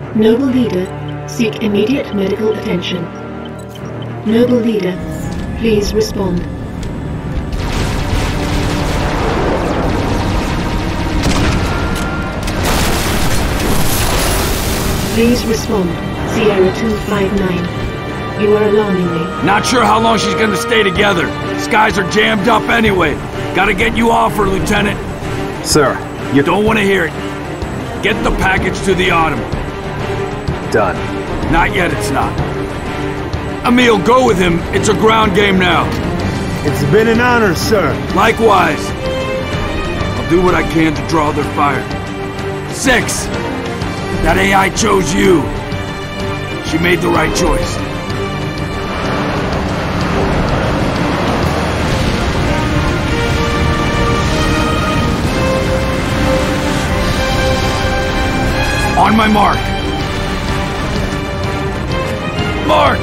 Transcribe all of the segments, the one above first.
Noble Leader, seek immediate medical attention. Noble Leader, please respond. Please respond, Sierra 259. You are alarming me. Not sure how long she's gonna stay together. Skies are jammed up anyway. Gotta get you off her, Lieutenant. Sir, You don't want to hear it. Get the package to the Autumn. done. Not yet, it's not. Emil, go with him. It's a ground game now. It's been an honor, sir. Likewise. I'll do what I can to draw their fire. 6. That AI chose you. She made the right choice. On my mark. Mark!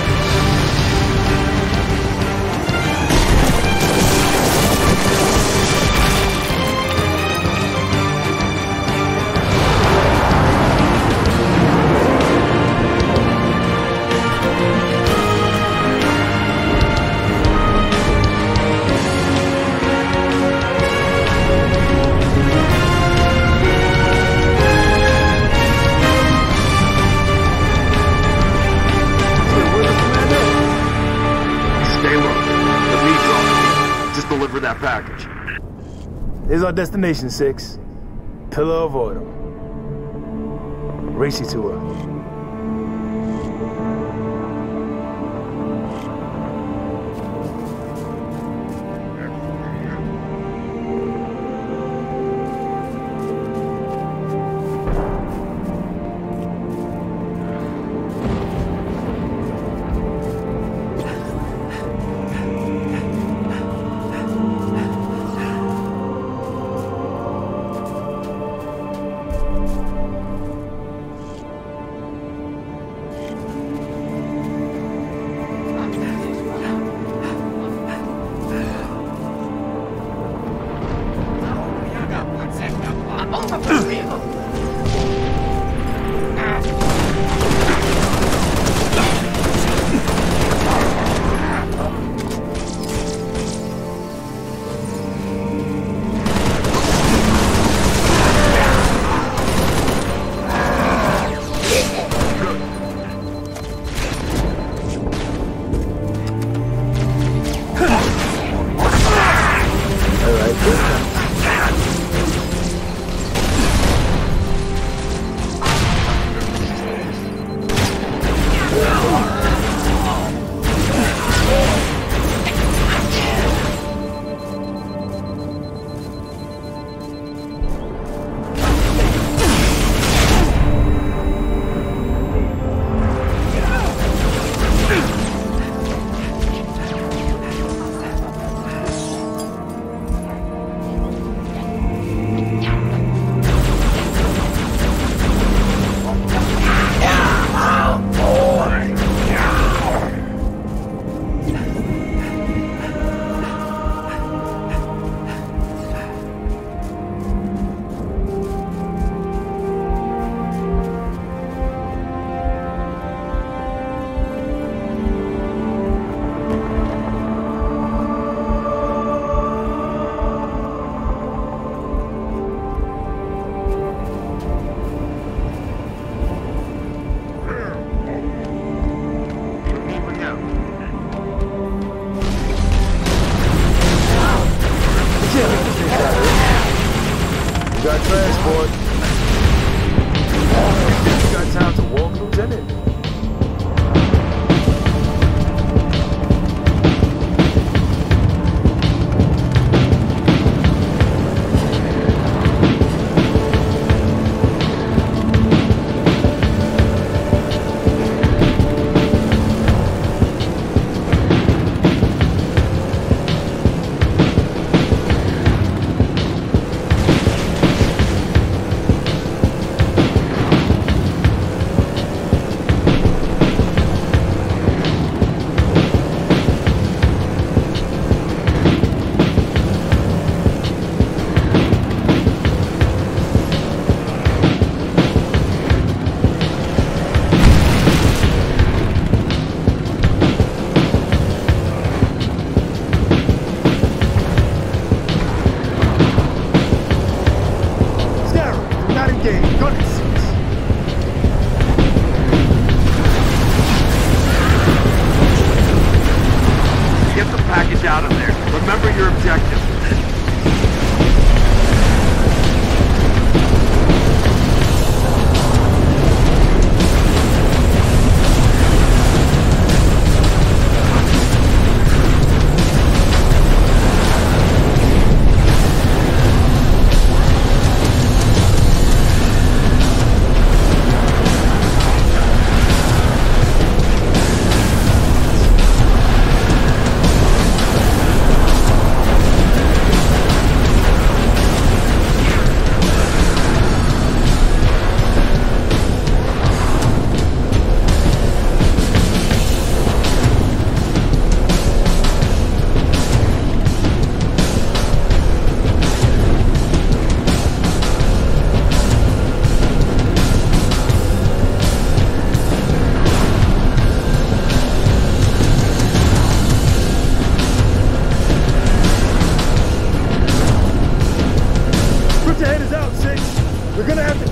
That package. Here's our destination, 6. Pillar of Autumn. Race you to her.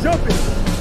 jumping!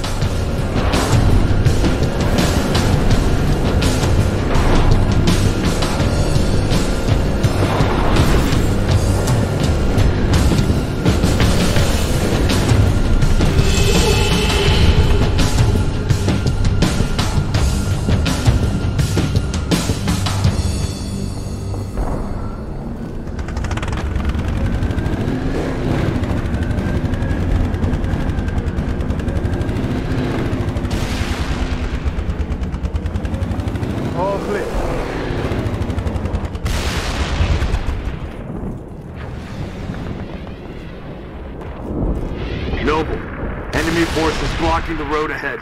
Noble, enemy forces blocking the road ahead.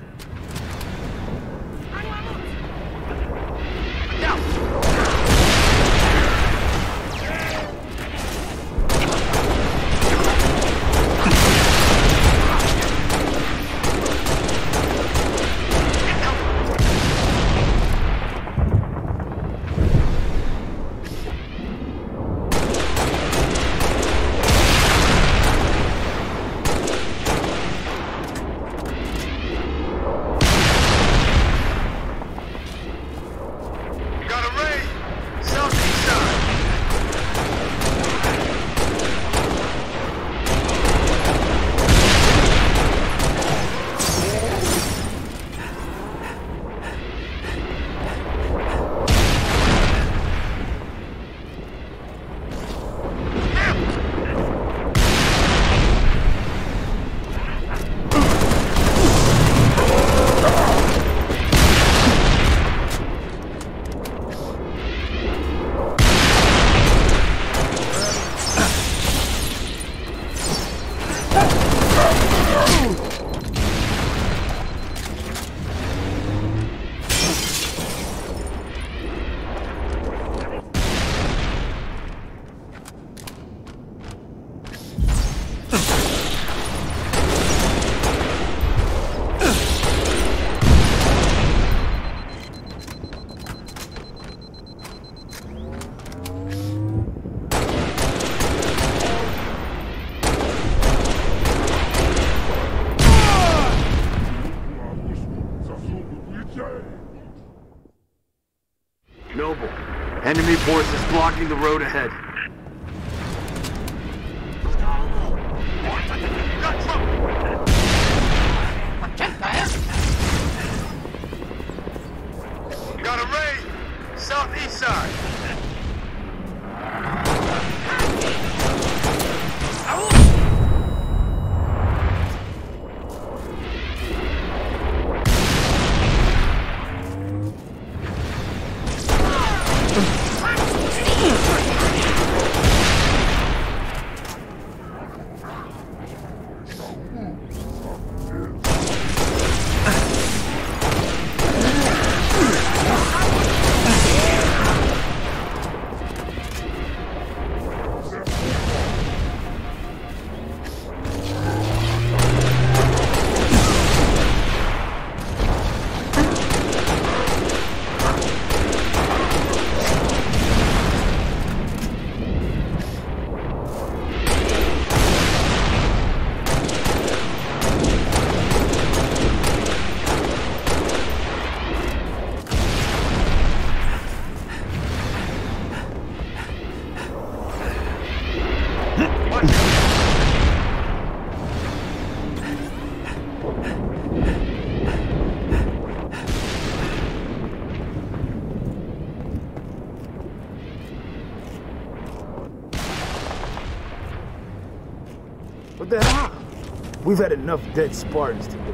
Noble, enemy forces blocking the road ahead. Got a raid! Southeast side! What the hell? We've had enough dead Spartans today.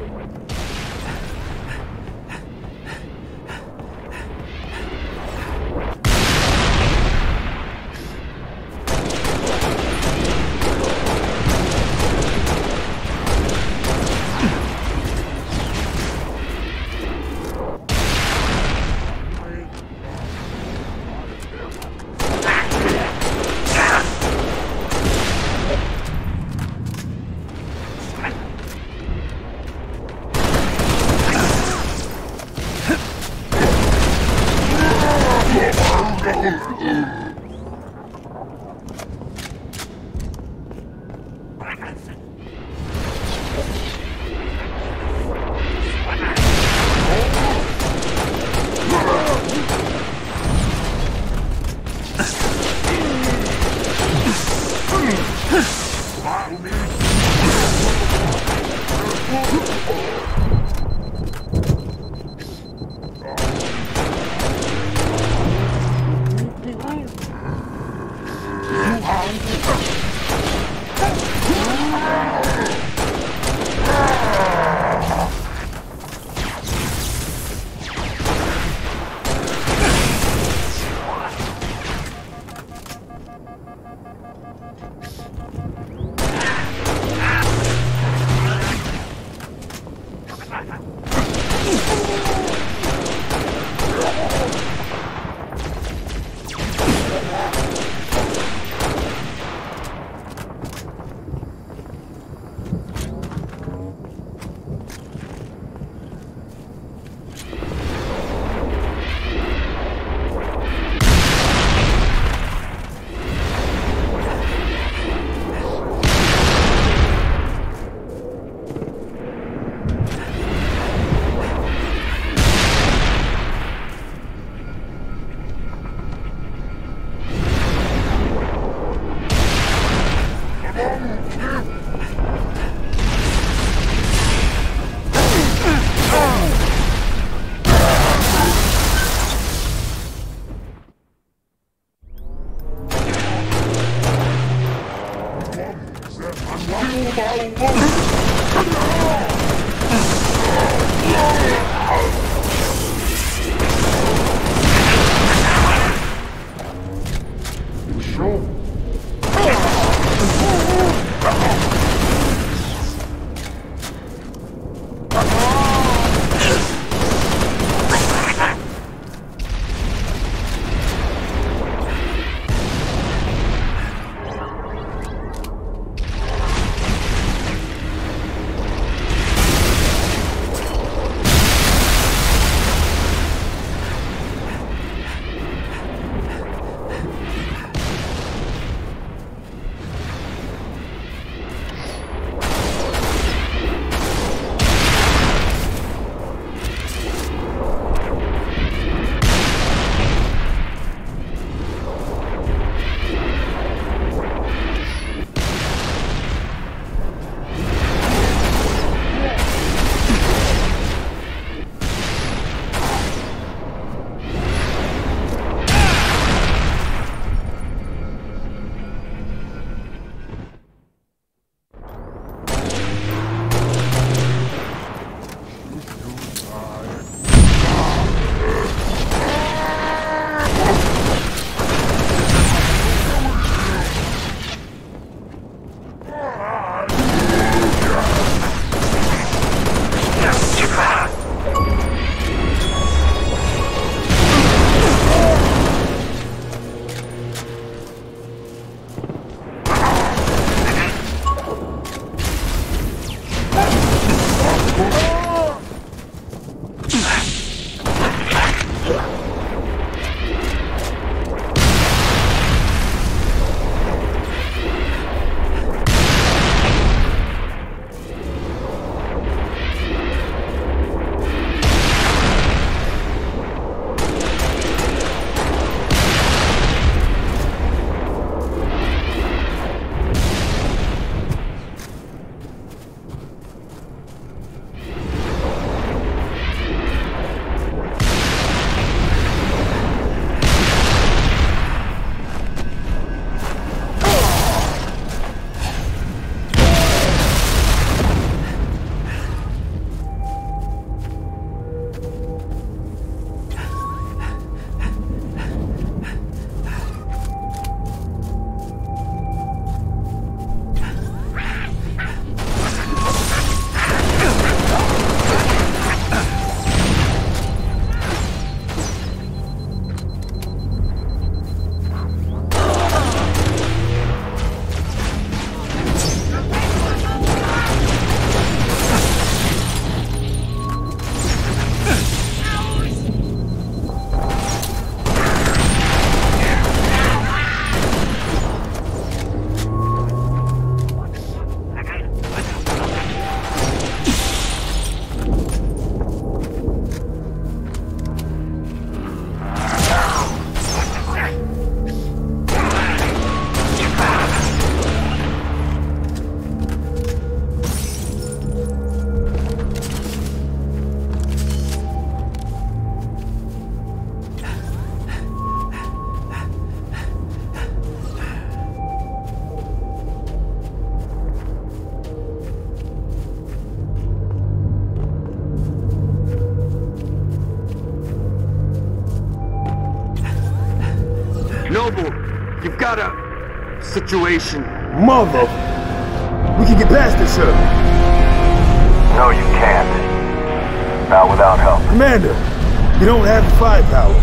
Noble, you've got a situation. Mother! We can get past this, sir. No, you can't. Not without help. Commander, you don't have the firepower.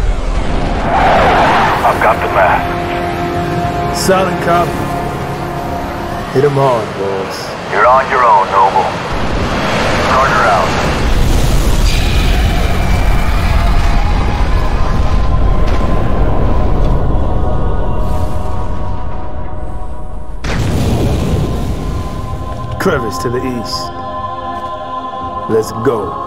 I've got the map. Solid copy. Hit him hard, boss. You're on your own, Noble. Carter out. Crevice to the east. Let's go.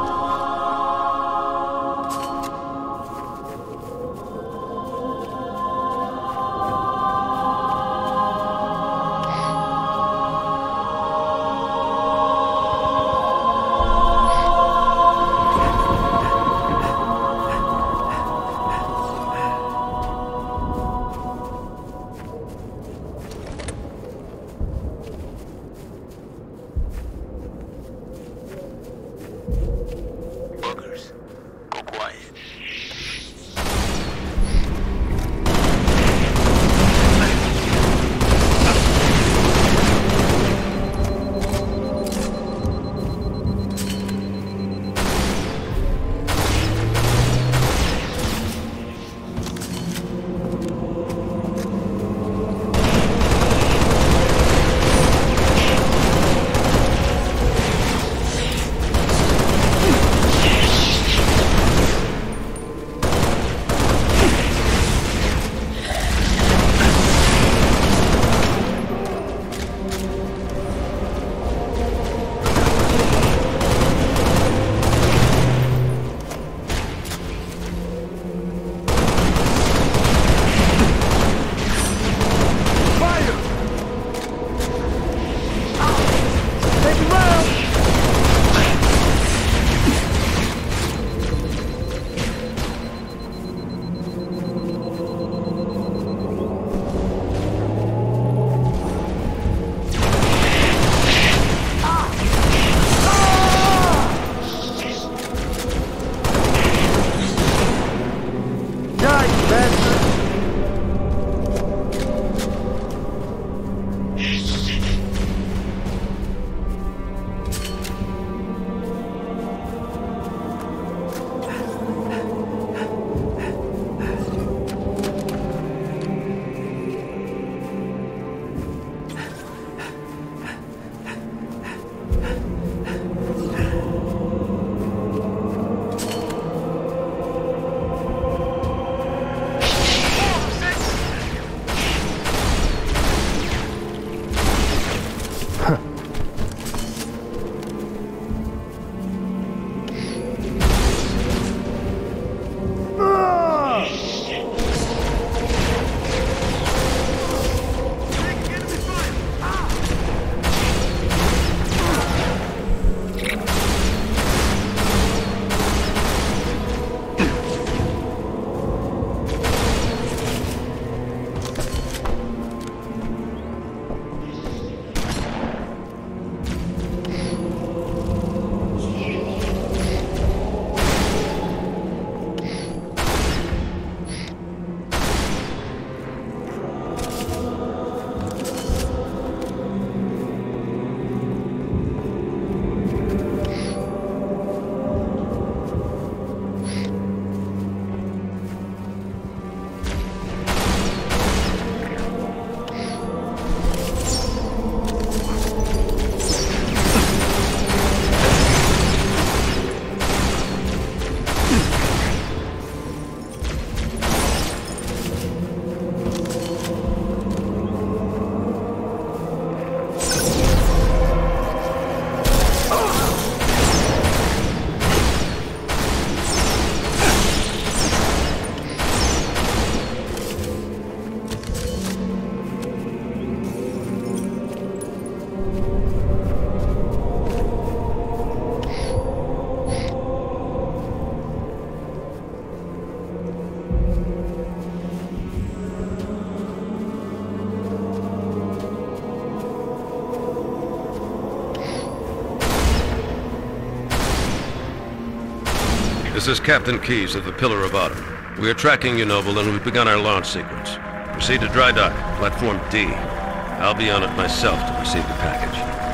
This is Captain Keyes of the Pillar of Autumn. We are tracking you, Noble, and we've begun our launch sequence. Proceed to dry dock, platform D. I'll be on it myself to receive the package.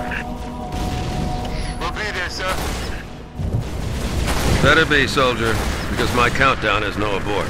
We'll be there, sir. Better be, soldier, because my countdown is no abort.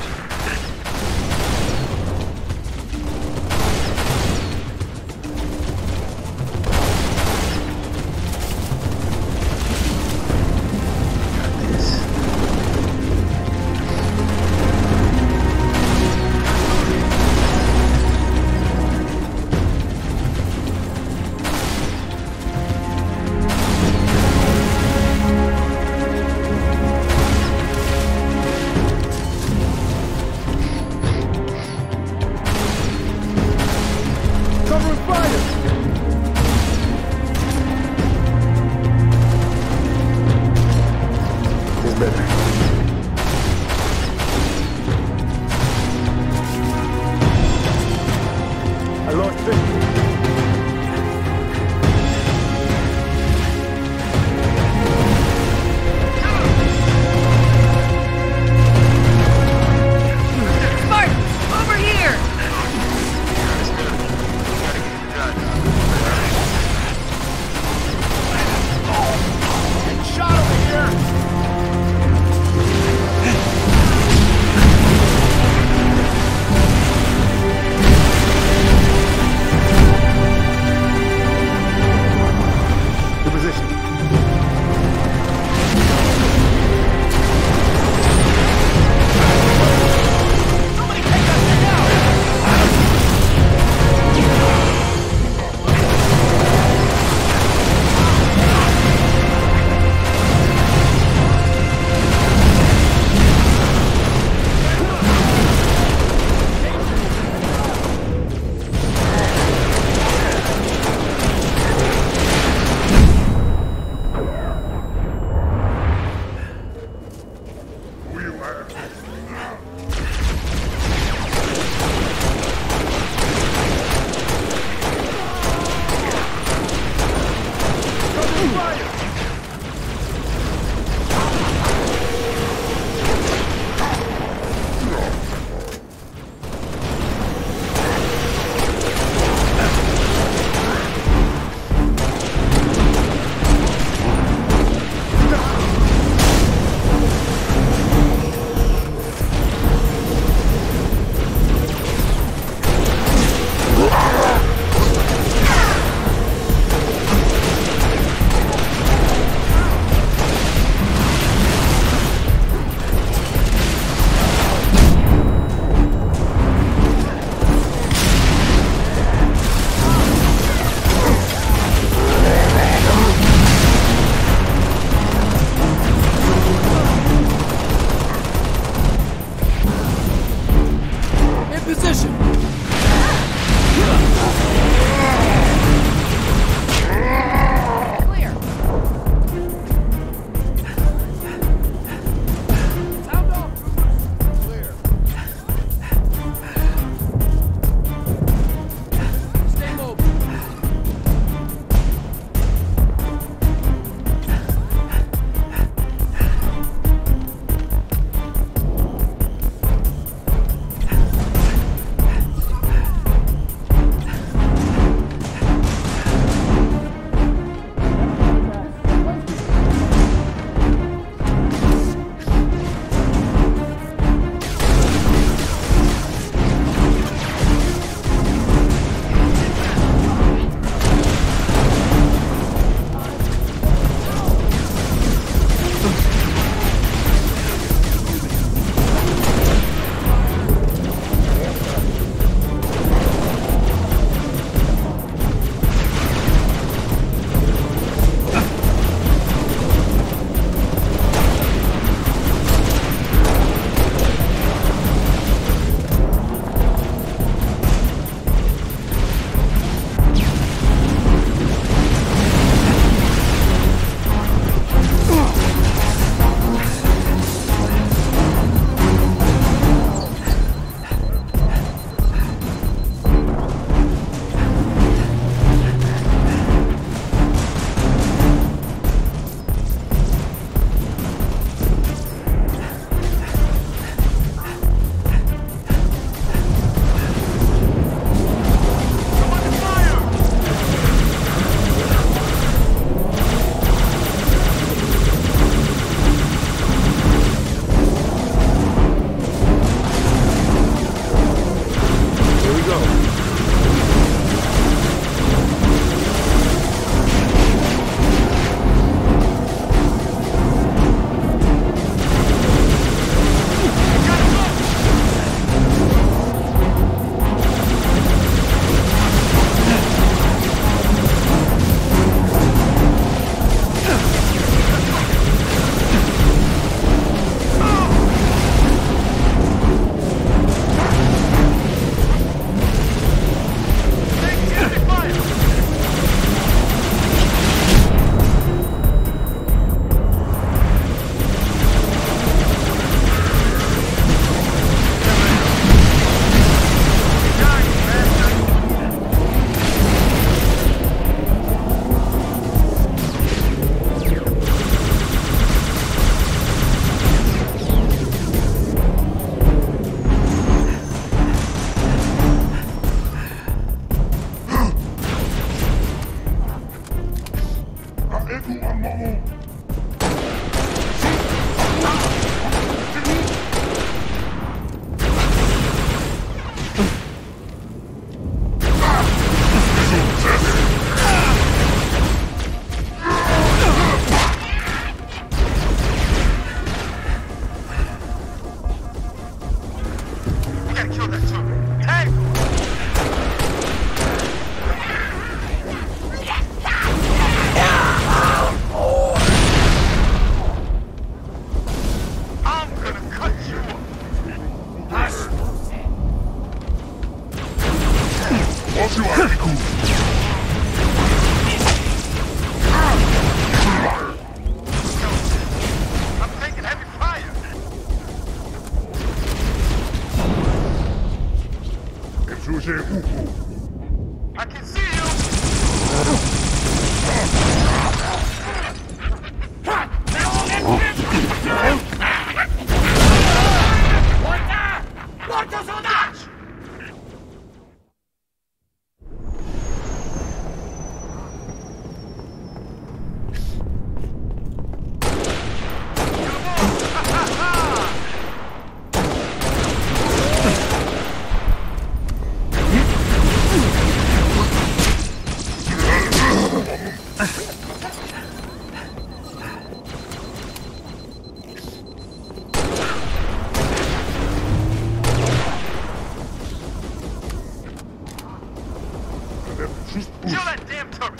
I can see you! Kill that damn turret!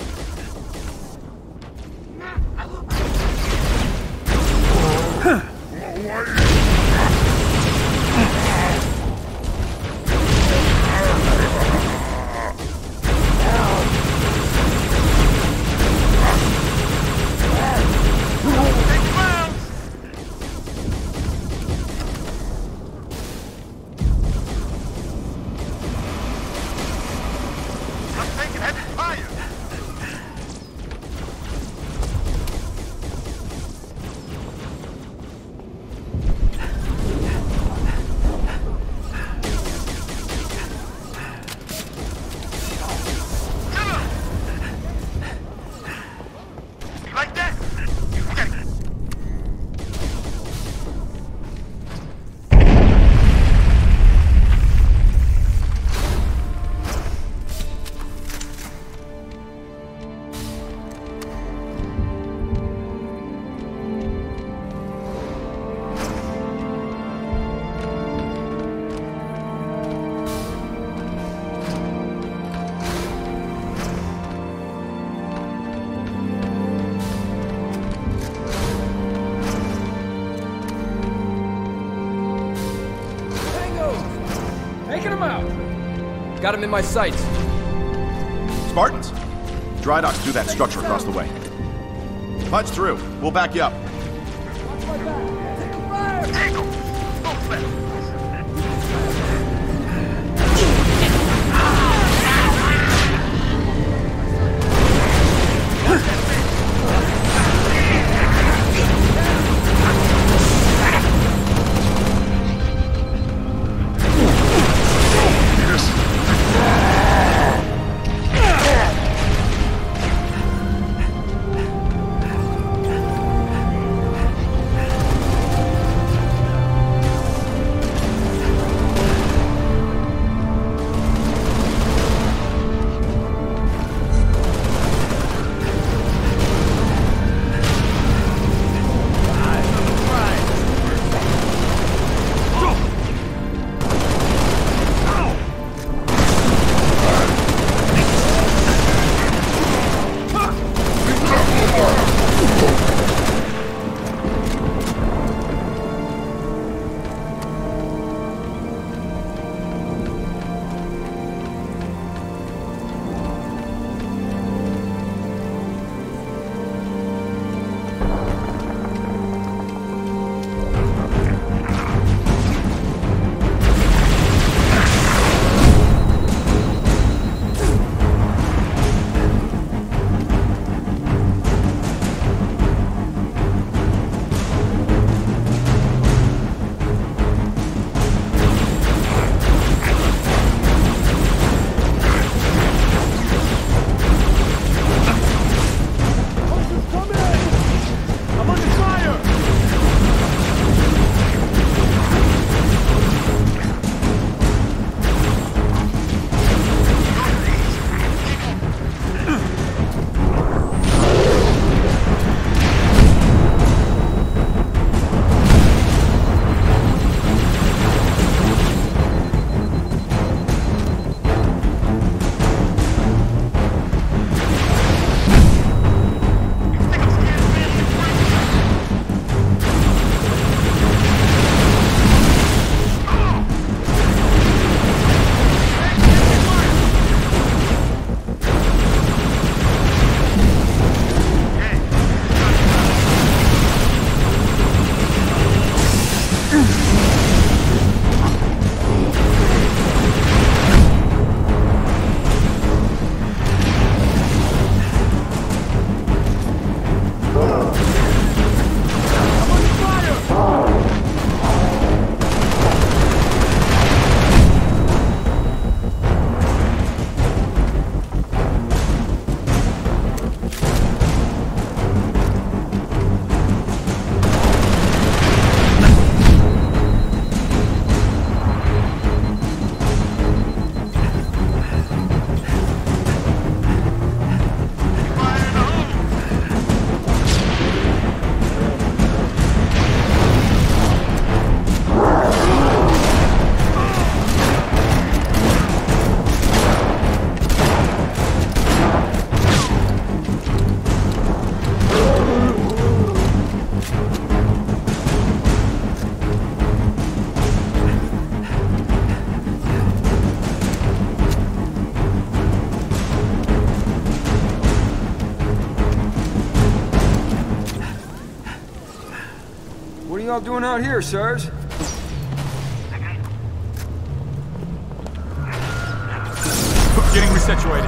Got him in my sights. Spartans, dry docks through that structure across the way. Punch through. We'll back you up. What are y'all doing out here, sirs? Getting resituated.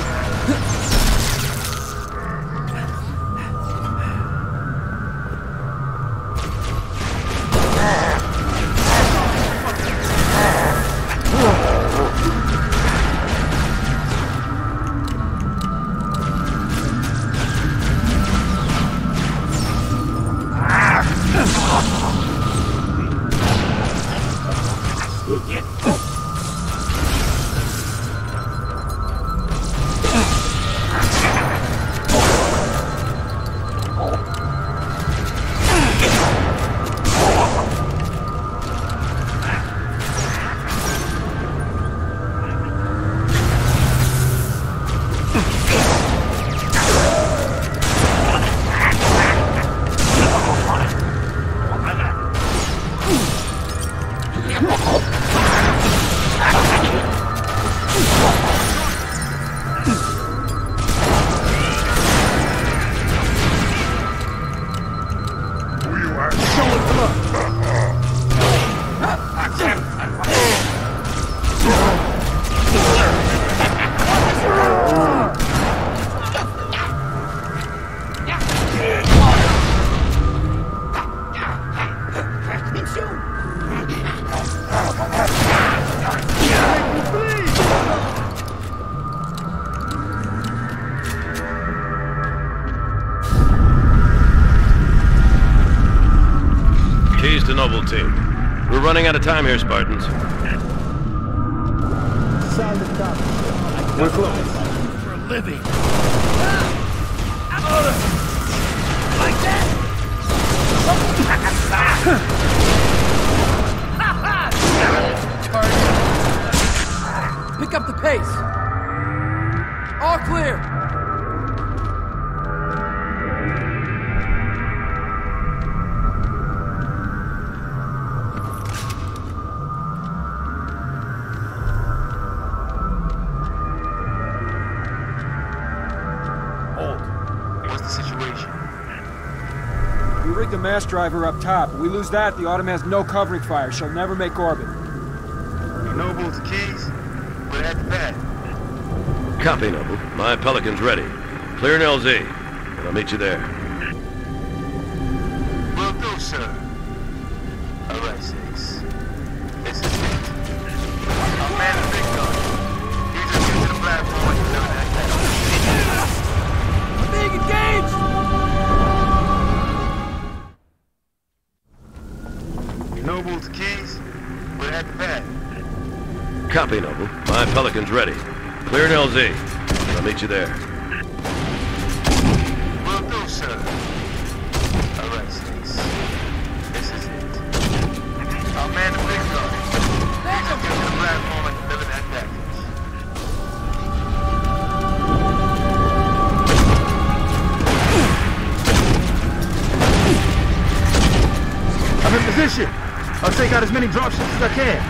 Noble team. We're running out of time here, Spartans. Solid copy. We're close. For a living. Like that? Pick up the pace. All clear. The mass driver up top. If we lose that, the Autumn has no covering fire. She'll never make orbit. Noble to Keys. We're at the pad. Copy, Noble. My Pelican's ready. Clear an LZ, and I'll meet you there. Will do, sir. All right, Six. This is it. I'll man the big gun. You just get to the platform and deliver that down. Being engaged! Noble to Keys. We're at the pad. Copy, Noble. My Pelican's ready. Clear an LZ, and I'll meet you there. Will do, sir. All right, Six. This is it. I'll man the big gun. You just get to the platform and deliver that package. I'm in position. I'll take out as many dropships as I can.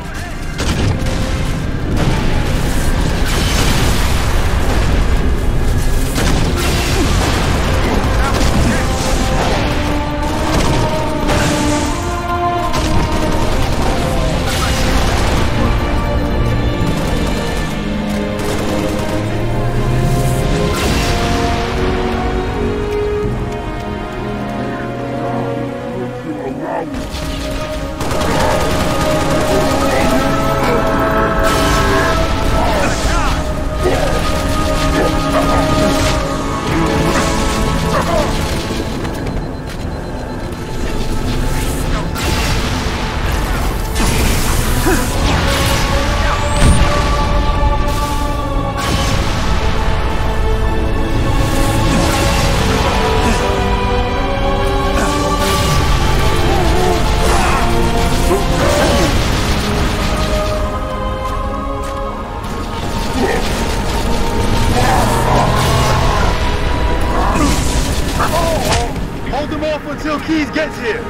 Until Keys gets here.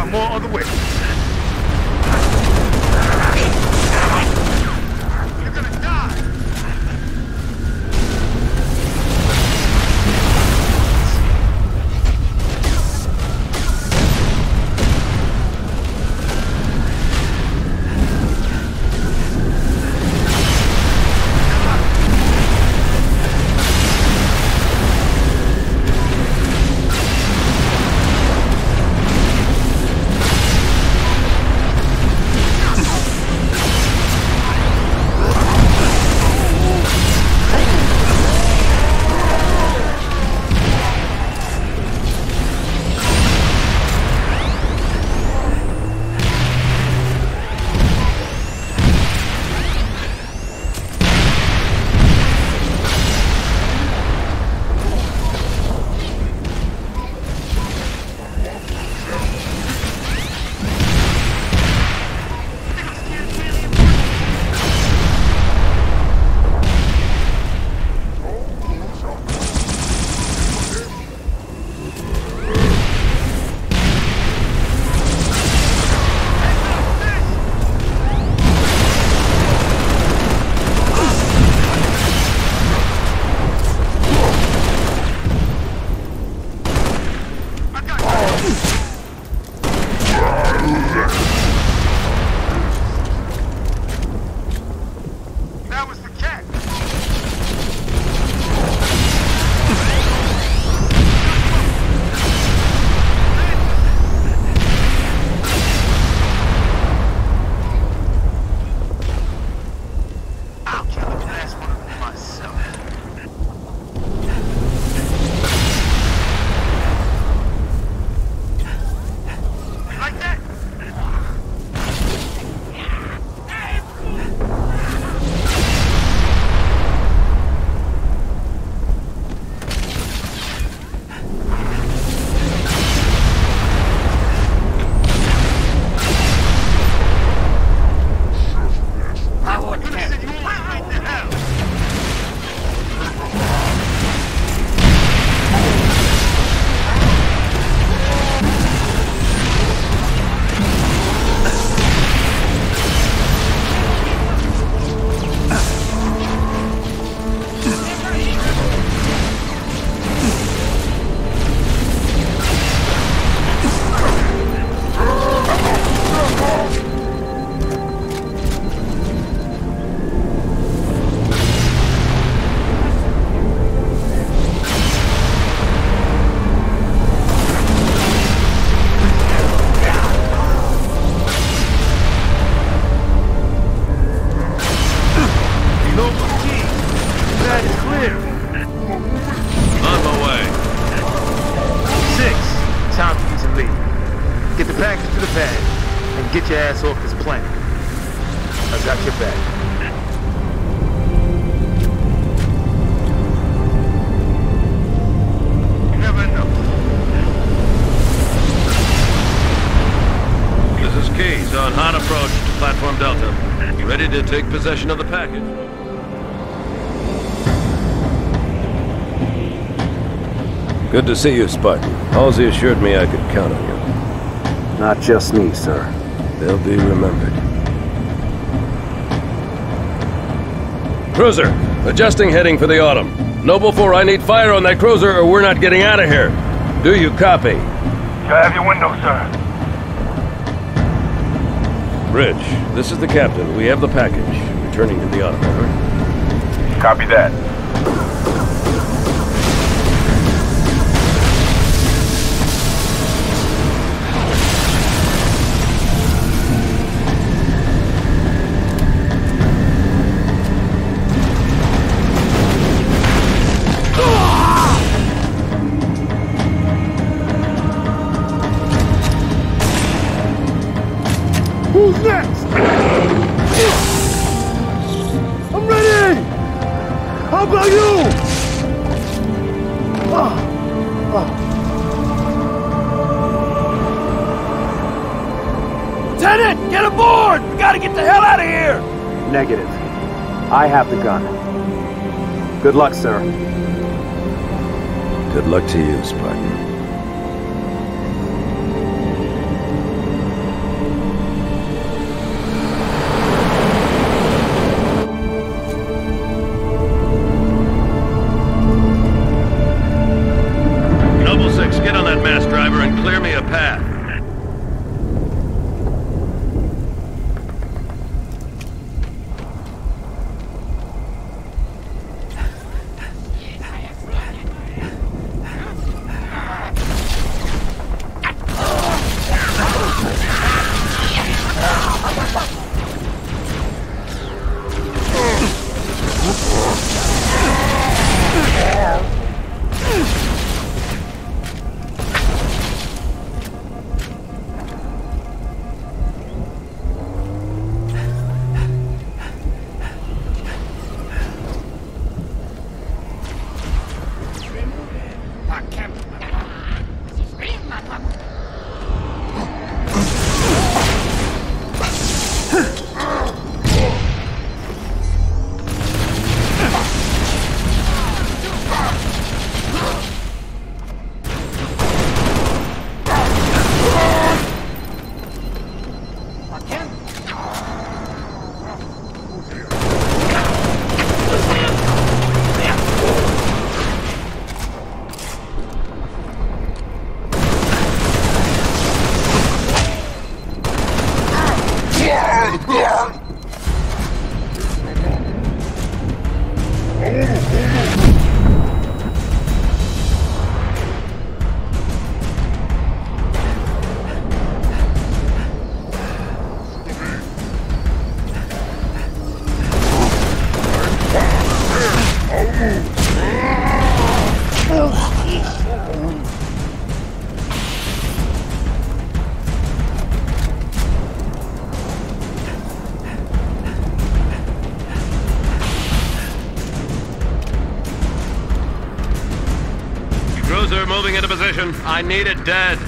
got more on the way. You're gonna die! Get your ass off this planet. I got your back. You never know. This is Keys on hot approach to Platform Delta. You ready to take possession of the package? Good to see you, Spartan. Halsey assured me I could count on you. Not just me, sir. They'll be remembered. Cruiser, adjusting heading for the Autumn. Know before I need fire on that cruiser or we're not getting out of here. Do you copy? You have your window, sir. Rich, this is the captain. We have the package. Returning to the Autumn, over. Copy that. Who's next? I'm ready! How about you? Lieutenant, get aboard! We gotta get the hell out of here! Negative. I have the gun. Good luck, sir. Good luck to you, Spartan. path. Cruiser moving into position. I need it dead.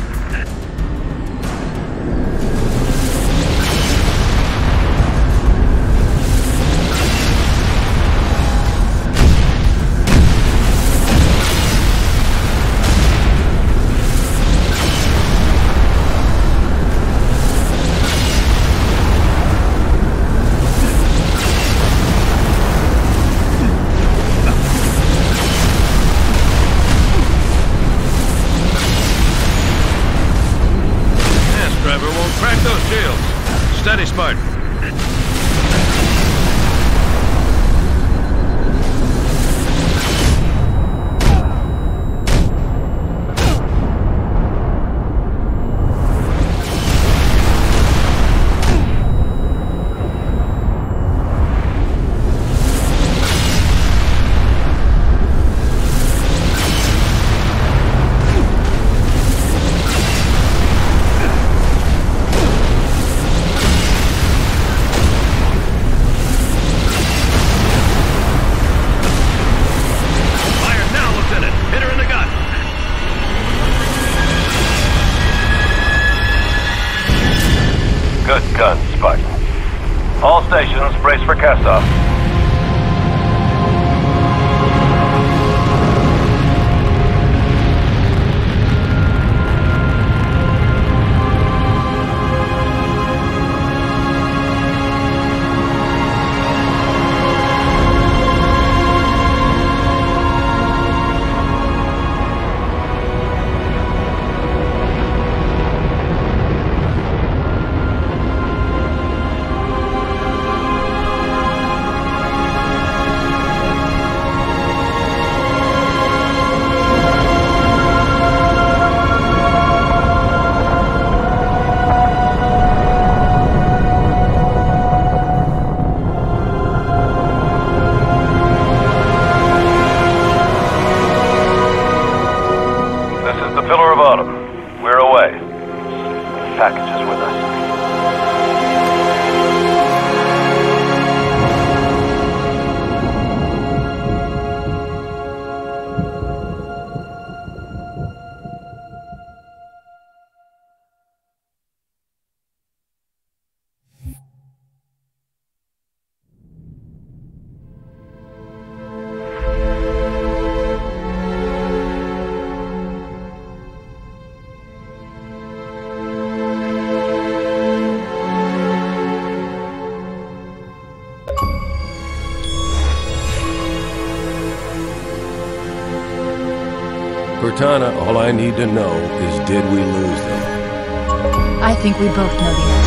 Steady, Spartan. Good gun, Spartan. All stations, brace for cast-off. Packages with us. Cortana, all I need to know is did we lose them? think we both know the answer.